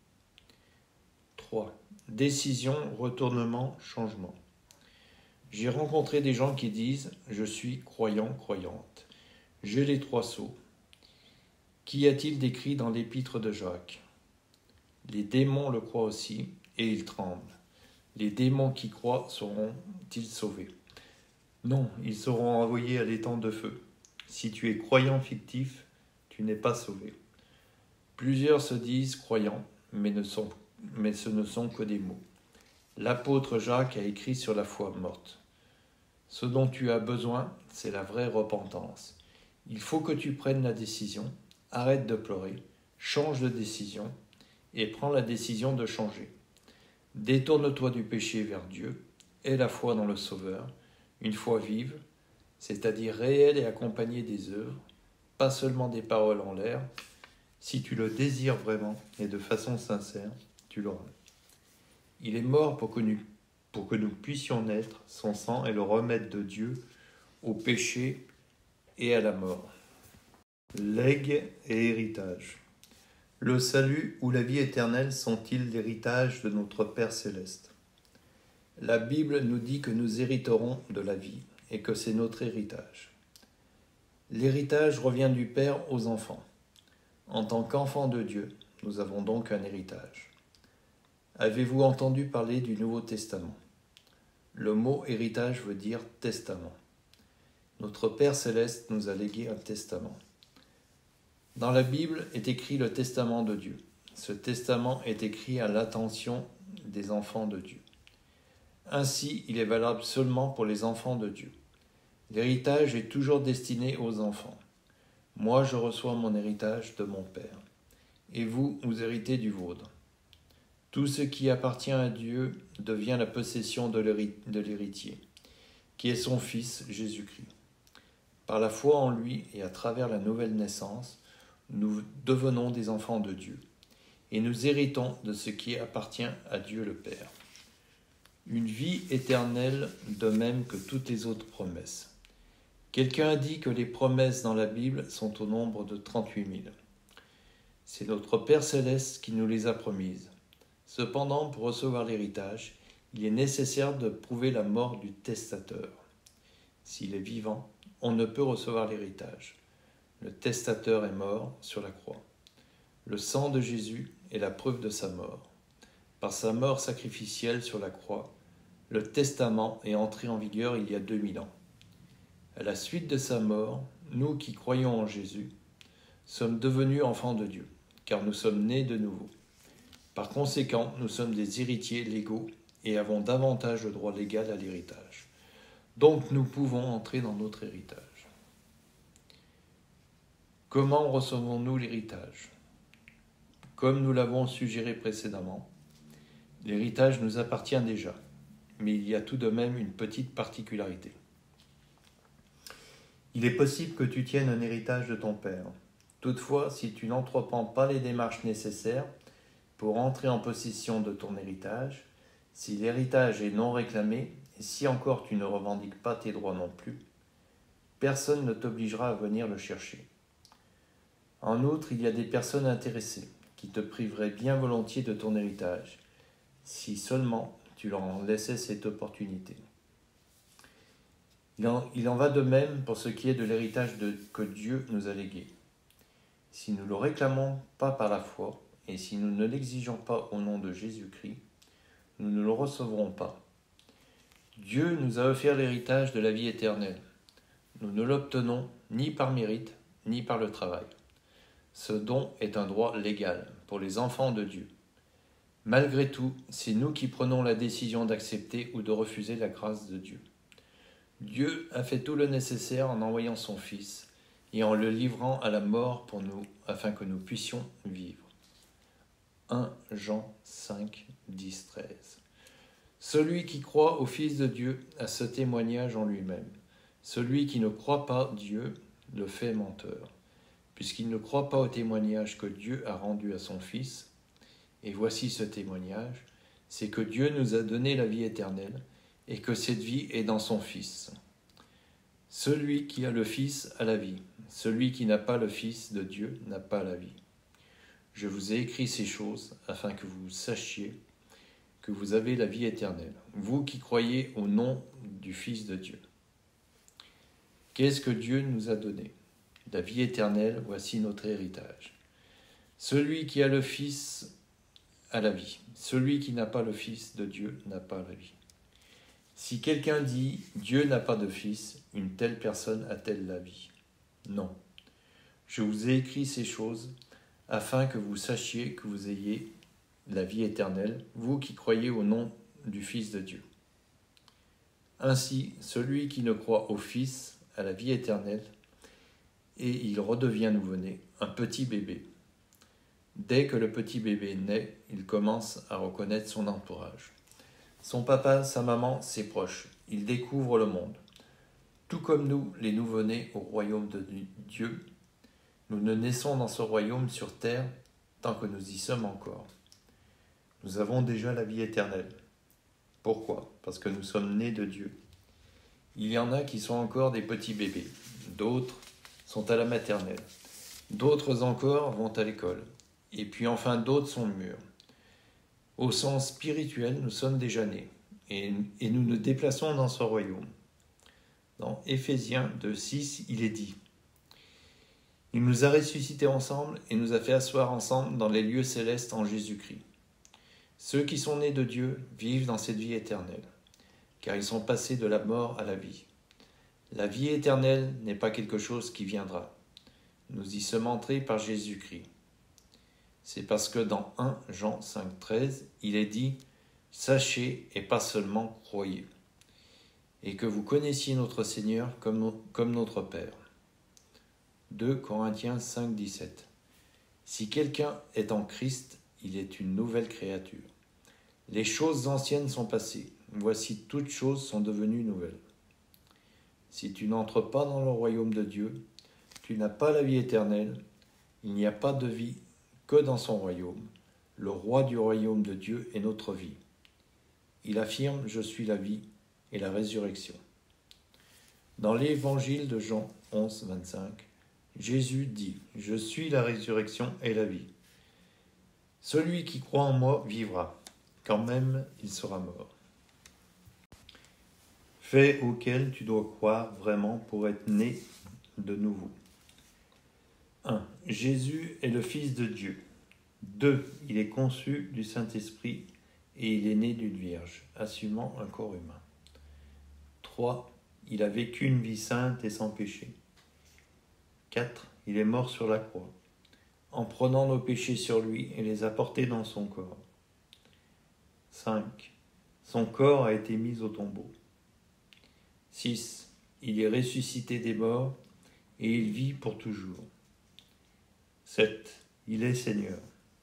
3. Décision, retournement, changement. J'ai rencontré des gens qui disent « Je suis croyant, croyante. J'ai les 3 sceaux. » Qu'y a-t-il décrit dans l'épître de Jacques? Les démons le croient aussi, et ils tremblent. Les démons qui croient seront-ils sauvés? Non, ils seront envoyés à l'étang de feu. Si tu es croyant fictif, tu n'es pas sauvé. Plusieurs se disent croyants, mais ce ne sont que des mots. L'apôtre Jacques a écrit sur la foi morte. Ce dont tu as besoin, c'est la vraie repentance. Il faut que tu prennes la décision, arrête de pleurer, change de décision et prends la décision de changer. Détourne-toi du péché vers Dieu, aie la foi dans le Sauveur, une foi vive, c'est-à-dire réelle et accompagnée des œuvres, pas seulement des paroles en l'air. Si tu le désires vraiment et de façon sincère, tu l'auras. Il est mort pour que nous puissions naître, son sang est le remède de Dieu au péché et à la mort. Legs et héritage. Le salut ou la vie éternelle sont-ils l'héritage de notre Père céleste? La Bible nous dit que nous hériterons de la vie et que c'est notre héritage. L'héritage revient du Père aux enfants. En tant qu'enfants de Dieu, nous avons donc un héritage. Avez-vous entendu parler du Nouveau Testament? Le mot héritage veut dire testament. Notre Père céleste nous a légué un testament. Dans la Bible est écrit le testament de Dieu. Ce testament est écrit à l'attention des enfants de Dieu. Ainsi, il est valable seulement pour les enfants de Dieu. L'héritage est toujours destiné aux enfants. Moi, je reçois mon héritage de mon Père. Et vous, vous héritez du vôtre. Tout ce qui appartient à Dieu devient la possession de l'héritier, qui est son Fils, Jésus-Christ. Par la foi en lui et à travers la nouvelle naissance, nous devenons des enfants de Dieu, et nous héritons de ce qui appartient à Dieu le Père. Une vie éternelle de même que toutes les autres promesses. Quelqu'un a dit que les promesses dans la Bible sont au nombre de 38 000. C'est notre Père céleste qui nous les a promises. Cependant, pour recevoir l'héritage, il est nécessaire de prouver la mort du testateur. S'il est vivant, on ne peut recevoir l'héritage. Le testateur est mort sur la croix. Le sang de Jésus est la preuve de sa mort. Par sa mort sacrificielle sur la croix, le testament est entré en vigueur il y a 2000 ans. À la suite de sa mort, nous qui croyons en Jésus sommes devenus enfants de Dieu, car nous sommes nés de nouveau. Par conséquent, nous sommes des héritiers légaux et avons davantage de droit légal à l'héritage. Donc nous pouvons entrer dans notre héritage. Comment recevons-nous l'héritage ? Comme nous l'avons suggéré précédemment, l'héritage nous appartient déjà, mais il y a tout de même une petite particularité. Il est possible que tu tiennes un héritage de ton père. Toutefois, si tu n'entreprends pas les démarches nécessaires pour entrer en possession de ton héritage, si l'héritage est non réclamé, et si encore tu ne revendiques pas tes droits non plus, personne ne t'obligera à venir le chercher. En outre, il y a des personnes intéressées qui te priveraient bien volontiers de ton héritage, si seulement tu leur en laissais cette opportunité. Il en va de même pour ce qui est de l'héritage que Dieu nous a légué. Si nous ne le réclamons pas par la foi, et si nous ne l'exigeons pas au nom de Jésus-Christ, nous ne le recevrons pas. Dieu nous a offert l'héritage de la vie éternelle. Nous ne l'obtenons ni par mérite, ni par le travail. Ce don est un droit légal pour les enfants de Dieu. Malgré tout, c'est nous qui prenons la décision d'accepter ou de refuser la grâce de Dieu. Dieu a fait tout le nécessaire en envoyant son Fils et en le livrant à la mort pour nous, afin que nous puissions vivre. 1 Jean 5, 10, 13. Celui qui croit au Fils de Dieu a ce témoignage en lui-même. Celui qui ne croit pas Dieu le fait menteur, puisqu'il ne croit pas au témoignage que Dieu a rendu à son Fils. Et voici ce témoignage, c'est que Dieu nous a donné la vie éternelle, et que cette vie est dans son Fils. Celui qui a le Fils a la vie. Celui qui n'a pas le Fils de Dieu n'a pas la vie. Je vous ai écrit ces choses afin que vous sachiez que vous avez la vie éternelle, vous qui croyez au nom du Fils de Dieu. Qu'est-ce que Dieu nous a donné ? La vie éternelle, voici notre héritage. Celui qui a le Fils a la vie. Celui qui n'a pas le Fils de Dieu n'a pas la vie. Si quelqu'un dit « Dieu n'a pas de Fils », une telle personne a-t-elle la vie ? Non. Je vous ai écrit ces choses afin que vous sachiez que vous ayez la vie éternelle, vous qui croyez au nom du Fils de Dieu. Ainsi, celui qui ne croit au Fils a la vie éternelle, et il redevient nouveau-né, un petit bébé. Dès que le petit bébé naît, il commence à reconnaître son entourage. Son papa, sa maman, ses proches. Il découvre le monde. Tout comme nous, les nouveau-nés au royaume de Dieu, nous ne naissons dans ce royaume sur terre tant que nous y sommes encore. Nous avons déjà la vie éternelle. Pourquoi ? Parce que nous sommes nés de Dieu. Il y en a qui sont encore des petits bébés. D'autres sont à la maternelle. D'autres encore vont à l'école. Et puis enfin d'autres sont mûrs. Au sens spirituel, nous sommes déjà nés. Et nous nous déplaçons dans ce royaume. Dans Éphésiens 2:6, il est dit « Il nous a ressuscités ensemble et nous a fait asseoir ensemble dans les lieux célestes en Jésus-Christ. Ceux qui sont nés de Dieu vivent dans cette vie éternelle, car ils sont passés de la mort à la vie. La vie éternelle n'est pas quelque chose qui viendra. Nous y sommes entrés par Jésus-Christ. C'est parce que dans 1 Jean 5,13, il est dit « Sachez et pas seulement croyez » et que vous connaissiez notre Seigneur comme notre Père. 2 Corinthiens 5,17. Si quelqu'un est en Christ, il est une nouvelle créature. Les choses anciennes sont passées. Voici, toutes choses sont devenues nouvelles. Si tu n'entres pas dans le royaume de Dieu, tu n'as pas la vie éternelle. Il n'y a pas de vie que dans son royaume. Le roi du royaume de Dieu est notre vie. Il affirme « Je suis la vie et la résurrection ». Dans l'évangile de Jean 11, 25, Jésus dit « Je suis la résurrection et la vie. Celui qui croit en moi vivra, quand même il sera mort. » Fait auquel tu dois croire vraiment pour être né de nouveau. 1. Jésus est le Fils de Dieu. 2. Il est conçu du Saint-Esprit et il est né d'une vierge, assumant un corps humain. 3. Il a vécu une vie sainte et sans péché. 4. Il est mort sur la croix, en prenant nos péchés sur lui et les a portés dans son corps. 5. Son corps a été mis au tombeau. 6. Il est ressuscité des morts et il vit pour toujours. 7. Il est Seigneur.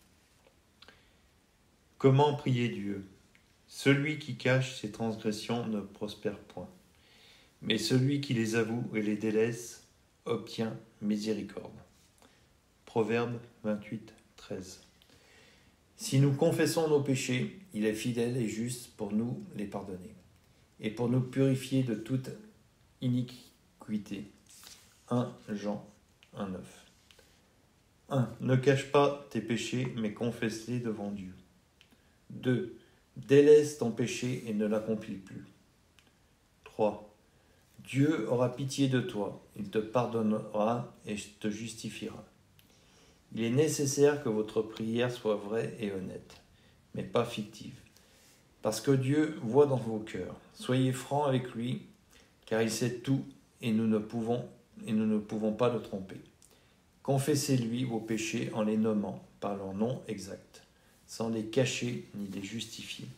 Comment prier Dieu? Celui qui cache ses transgressions ne prospère point, mais celui qui les avoue et les délaisse obtient miséricorde. Proverbe 28, 13. Si nous confessons nos péchés, il est fidèle et juste pour nous les pardonner et pour nous purifier de toute iniquité. 1 Jean 1,9. 1. Ne cache pas tes péchés, mais confesse-les devant Dieu. 2. Délaisse ton péché et ne l'accomplis plus. 3. Dieu aura pitié de toi, il te pardonnera et te justifiera. Il est nécessaire que votre prière soit vraie et honnête, mais pas fictive, parce que Dieu voit dans vos cœurs. Soyez francs avec lui, car il sait tout et nous ne pouvons pas le tromper. Confessez-lui vos péchés en les nommant par leur nom exact, sans les cacher ni les justifier.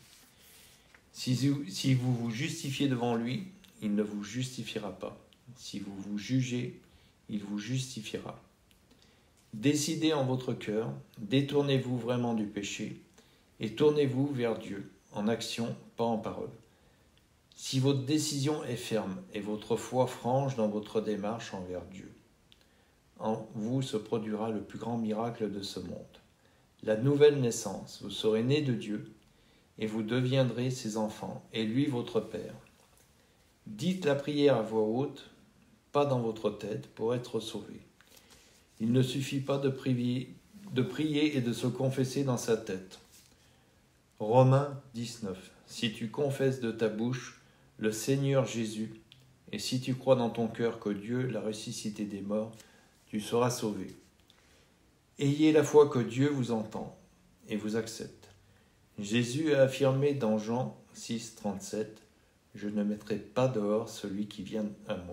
Si vous vous justifiez devant lui, il ne vous justifiera pas. Si vous vous jugez, il vous justifiera. Décidez en votre cœur, détournez-vous vraiment du péché et tournez-vous vers Dieu, en action, pas en parole. Si votre décision est ferme et votre foi franche dans votre démarche envers Dieu, en vous se produira le plus grand miracle de ce monde. La nouvelle naissance, vous serez né de Dieu et vous deviendrez ses enfants et lui votre Père. Dites la prière à voix haute, pas dans votre tête, pour être sauvé. Il ne suffit pas de prier et de se confesser dans sa tête. Romains 19. Si tu confesses de ta bouche le Seigneur Jésus, et si tu crois dans ton cœur que Dieu l'a ressuscité des morts, tu seras sauvé. Ayez la foi que Dieu vous entend et vous accepte. Jésus a affirmé dans Jean 6, 37, « Je ne mettrai pas dehors celui qui vient à moi ».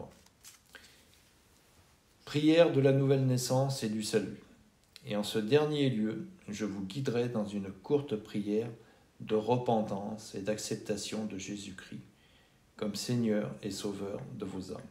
Prière de la nouvelle naissance et du salut. Et en ce dernier lieu, je vous guiderai dans une courte prière de repentance et d'acceptation de Jésus-Christ comme Seigneur et Sauveur de vos âmes.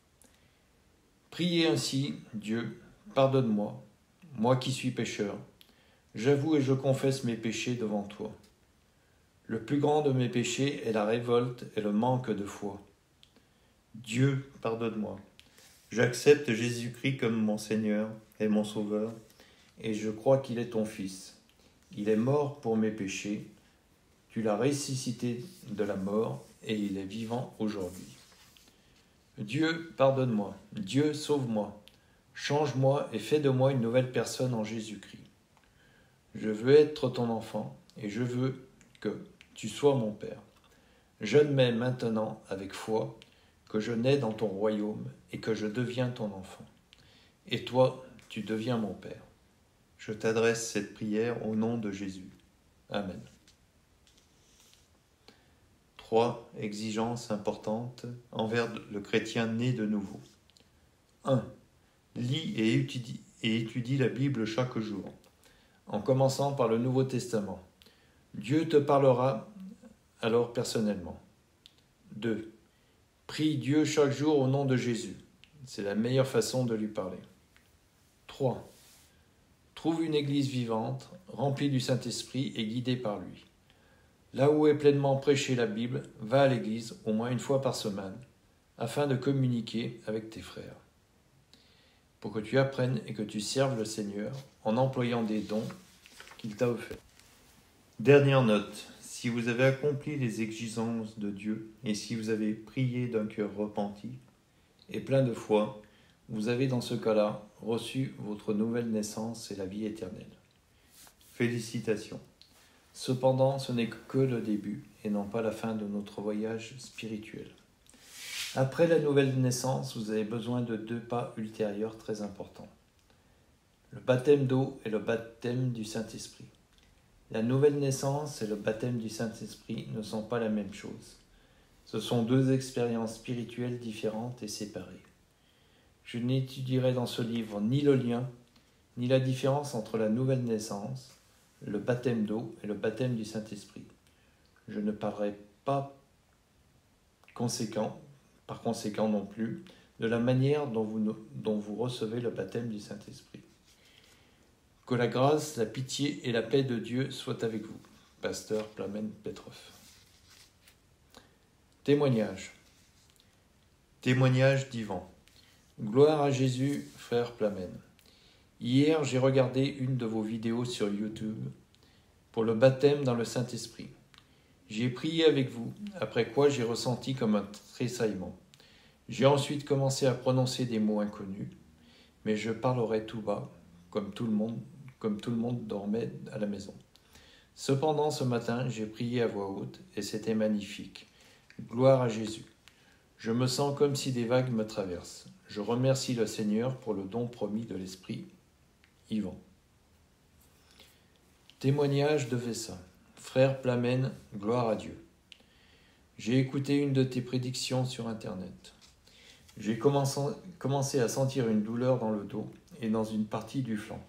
Priez ainsi, Dieu, pardonne-moi, moi qui suis pécheur. J'avoue et je confesse mes péchés devant toi. Le plus grand de mes péchés est la révolte et le manque de foi. Dieu, pardonne-moi. J'accepte Jésus-Christ comme mon Seigneur et mon Sauveur, et je crois qu'il est ton Fils. Il est mort pour mes péchés, tu l'as ressuscité de la mort, et il est vivant aujourd'hui. Dieu, pardonne-moi. Dieu, sauve-moi. Change-moi et fais de moi une nouvelle personne en Jésus-Christ. Je veux être ton enfant, et je veux que tu sois mon Père. J'admets maintenant avec foi que je nais dans ton royaume et que je deviens ton enfant. Et toi, tu deviens mon Père. Je t'adresse cette prière au nom de Jésus. Amen. 3 exigences importantes envers le chrétien né de nouveau. 1. Lis et étudie la Bible chaque jour, en commençant par le Nouveau Testament. Dieu te parlera alors personnellement. 2. Prie Dieu chaque jour au nom de Jésus. C'est la meilleure façon de lui parler. 3. Trouve une église vivante, remplie du Saint-Esprit et guidée par lui. Là où est pleinement prêchée la Bible, va à l'église au moins une fois par semaine, afin de communiquer avec tes frères, pour que tu apprennes et que tu serves le Seigneur en employant des dons qu'il t'a offerts. Dernière note, si vous avez accompli les exigences de Dieu et si vous avez prié d'un cœur repenti et plein de foi, vous avez dans ce cas-là reçu votre nouvelle naissance et la vie éternelle. Félicitations. Cependant, ce n'est que le début et non pas la fin de notre voyage spirituel. Après la nouvelle naissance, vous avez besoin de 2 pas ultérieurs très importants. Le baptême d'eau et le baptême du Saint-Esprit. La nouvelle naissance et le baptême du Saint-Esprit ne sont pas la même chose. Ce sont deux expériences spirituelles différentes et séparées. Je n'étudierai dans ce livre ni le lien, ni la différence entre la nouvelle naissance, le baptême d'eau et le baptême du Saint-Esprit. Je ne parlerai pas par conséquent non plus, de la manière dont vous recevez le baptême du Saint-Esprit. Que la grâce, la pitié et la paix de Dieu soient avec vous. Pasteur Plamen Petrov. Témoignage. Témoignage d'Ivan. Gloire à Jésus, frère Plamen. Hier, j'ai regardé une de vos vidéos sur YouTube pour le baptême dans le Saint-Esprit. J'ai prié avec vous, après quoi j'ai ressenti comme un tressaillement. J'ai ensuite commencé à prononcer des mots inconnus, mais je parlerai tout bas, comme tout le monde dormait à la maison. Cependant, ce matin, j'ai prié à voix haute, et c'était magnifique. Gloire à Jésus. Je me sens comme si des vagues me traversent. Je remercie le Seigneur pour le don promis de l'Esprit. Yvan. Témoignage de Vessa. Frère Plamen, gloire à Dieu. J'ai écouté une de tes prédictions sur Internet. J'ai commencé à sentir une douleur dans le dos et dans une partie du flanc.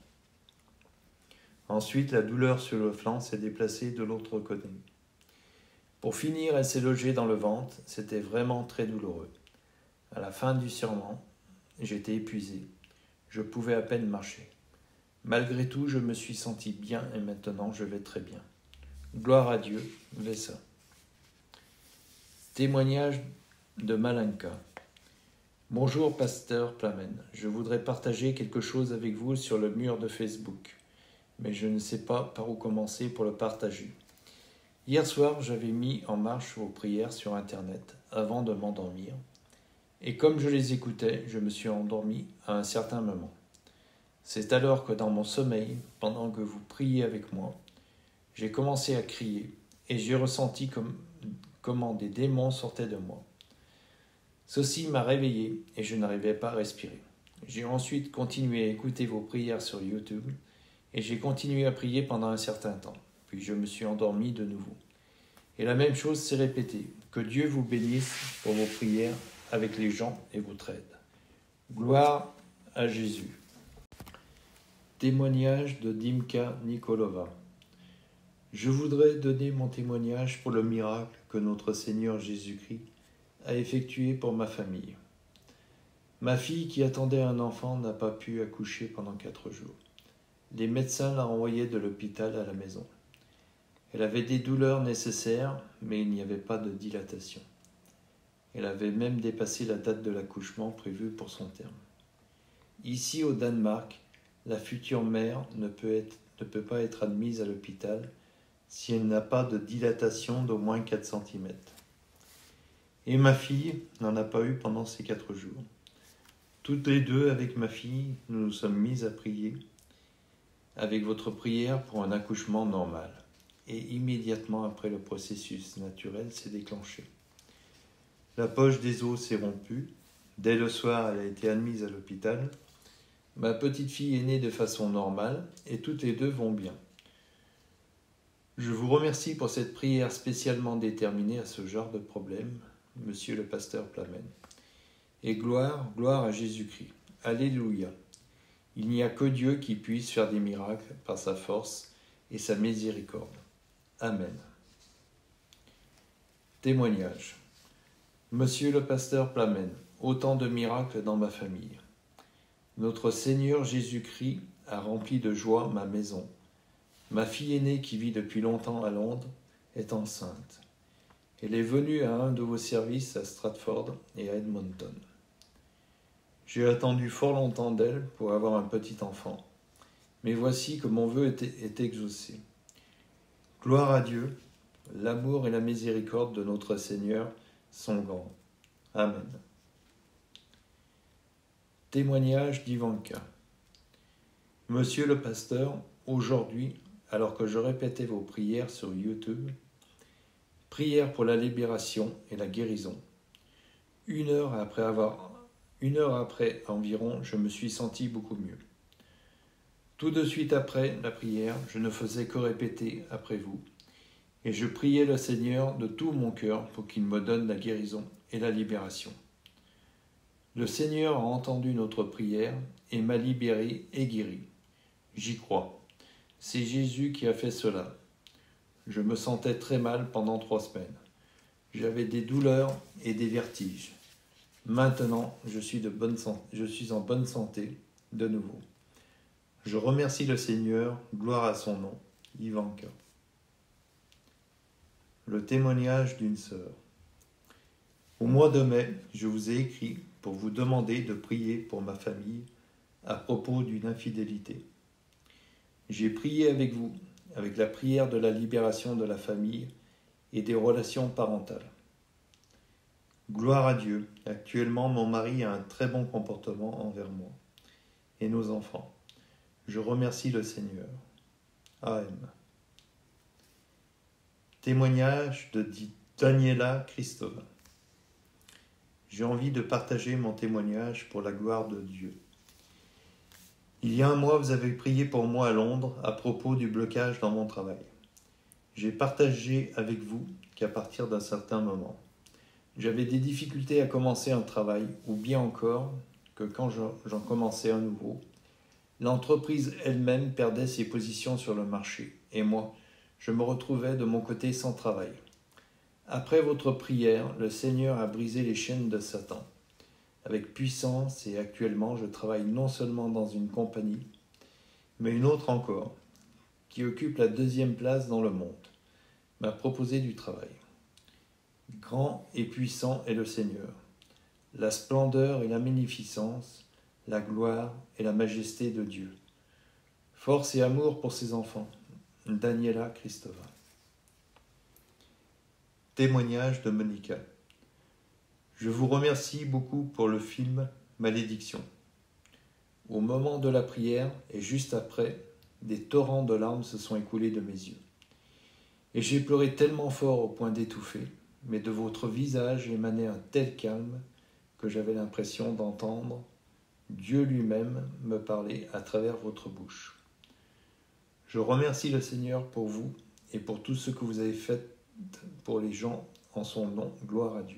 Ensuite, la douleur sur le flanc s'est déplacée de l'autre côté. Pour finir, elle s'est logée dans le ventre. C'était vraiment très douloureux. À la fin du serment, j'étais épuisé. Je pouvais à peine marcher. Malgré tout, je me suis senti bien et maintenant je vais très bien. Gloire à Dieu, Vessa. Témoignage de Malinka. Bonjour, pasteur Plamen. Je voudrais partager quelque chose avec vous sur le mur de Facebook, mais je ne sais pas par où commencer pour le partager. Hier soir, j'avais mis en marche vos prières sur Internet avant de m'endormir, et comme je les écoutais, je me suis endormi à un certain moment. C'est alors que dans mon sommeil, pendant que vous priez avec moi, j'ai commencé à crier et j'ai ressenti comment des démons sortaient de moi. Ceci m'a réveillé et je n'arrivais pas à respirer. J'ai ensuite continué à écouter vos prières sur YouTube et j'ai continué à prier pendant un certain temps. Puis je me suis endormi de nouveau. Et la même chose s'est répétée. Que Dieu vous bénisse pour vos prières avec les gens et votre aide. Gloire à Jésus. Témoignage de Dimka Nikolova. Je voudrais donner mon témoignage pour le miracle que notre Seigneur Jésus-Christ a effectué pour ma famille. Ma fille qui attendait un enfant n'a pas pu accoucher pendant 4 jours. Les médecins la renvoyaient de l'hôpital à la maison. Elle avait des douleurs nécessaires, mais il n'y avait pas de dilatation. Elle avait même dépassé la date de l'accouchement prévue pour son terme. Ici au Danemark, la future mère ne peut pas être admise à l'hôpital si elle n'a pas de dilatation d'au moins 4 cm. Et ma fille n'en a pas eu pendant ces 4 jours. Toutes les deux, avec ma fille, nous nous sommes mises à prier avec votre prière pour un accouchement normal. Et immédiatement après, le processus naturel s'est déclenché. La poche des os s'est rompue. Dès le soir, elle a été admise à l'hôpital. Ma petite fille est née de façon normale et toutes les deux vont bien. Je vous remercie pour cette prière spécialement déterminée à ce genre de problème, monsieur le pasteur Plamen. Et gloire à Jésus-Christ. Alléluia. Il n'y a que Dieu qui puisse faire des miracles par sa force et sa miséricorde. Amen. Témoignage. Monsieur le pasteur Plamen, autant de miracles dans ma famille. Notre Seigneur Jésus-Christ a rempli de joie ma maison. Ma fille aînée qui vit depuis longtemps à Londres est enceinte. Elle est venue à un de vos services à Stratford et à Edmonton. J'ai attendu fort longtemps d'elle pour avoir un petit enfant, mais voici que mon vœu est exaucé. Gloire à Dieu, l'amour et la miséricorde de notre Seigneur sont grands. Amen. Témoignage d'Ivanka. Monsieur le pasteur, aujourd'hui, alors que je répétais vos prières sur YouTube, prière pour la libération et la guérison. Une heure après environ, je me suis senti beaucoup mieux. Tout de suite après la prière, je ne faisais que répéter après vous, et je priais le Seigneur de tout mon cœur pour qu'il me donne la guérison et la libération. Le Seigneur a entendu notre prière et m'a libéré et guéri. J'y crois. C'est Jésus qui a fait cela. Je me sentais très mal pendant 3 semaines. J'avais des douleurs et des vertiges. Maintenant, je suis en bonne santé de nouveau. Je remercie le Seigneur, gloire à son nom. Ivanka. Le témoignage d'une sœur. Au mois de mai, je vous ai écrit pour vous demander de prier pour ma famille à propos d'une infidélité. J'ai prié avec vous, avec la prière de la libération de la famille et des relations parentales. Gloire à Dieu, actuellement mon mari a un très bon comportement envers moi et nos enfants. Je remercie le Seigneur. Amen. Témoignage de Daniela Christova. J'ai envie de partager mon témoignage pour la gloire de Dieu. Il y a un mois, vous avez prié pour moi à Londres à propos du blocage dans mon travail. J'ai partagé avec vous qu'à partir d'un certain moment, j'avais des difficultés à commencer un travail, ou bien encore que quand j'en commençais un nouveau, l'entreprise elle-même perdait ses positions sur le marché, et moi, je me retrouvais de mon côté sans travail. Après votre prière, le Seigneur a brisé les chaînes de Satan. Avec puissance, et actuellement, je travaille non seulement dans une compagnie, mais une autre encore, qui occupe la 2e place dans le monde, m'a proposé du travail. Grand et puissant est le Seigneur. La splendeur et la magnificence, la gloire et la majesté de Dieu. Force et amour pour ses enfants. Daniela Christova. Témoignage de Monica. Je vous remercie beaucoup pour le film Malédiction. Au moment de la prière et juste après, des torrents de larmes se sont écoulés de mes yeux. Et j'ai pleuré tellement fort au point d'étouffer, mais de votre visage émanait un tel calme que j'avais l'impression d'entendre Dieu lui-même me parler à travers votre bouche. Je remercie le Seigneur pour vous et pour tout ce que vous avez fait pour les gens en son nom. Gloire à Dieu.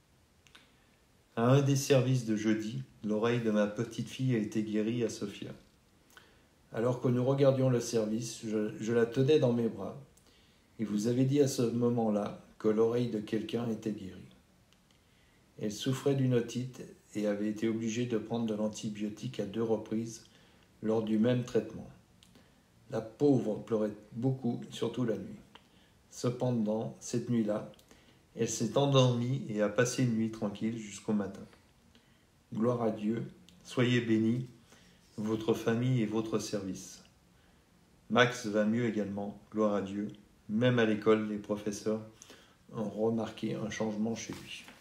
À un des services de jeudi, l'oreille de ma petite fille a été guérie à Sofia. Alors que nous regardions le service, je la tenais dans mes bras et vous avez dit à ce moment-là que l'oreille de quelqu'un était guérie. Elle souffrait d'une otite et avait été obligée de prendre de l'antibiotique à 2 reprises lors du même traitement. La pauvre pleurait beaucoup, surtout la nuit. Cependant, cette nuit-là, elle s'est endormie et a passé une nuit tranquille jusqu'au matin. Gloire à Dieu, soyez bénis, votre famille et votre service. Max va mieux également, gloire à Dieu. Même à l'école, les professeurs ont remarqué un changement chez lui.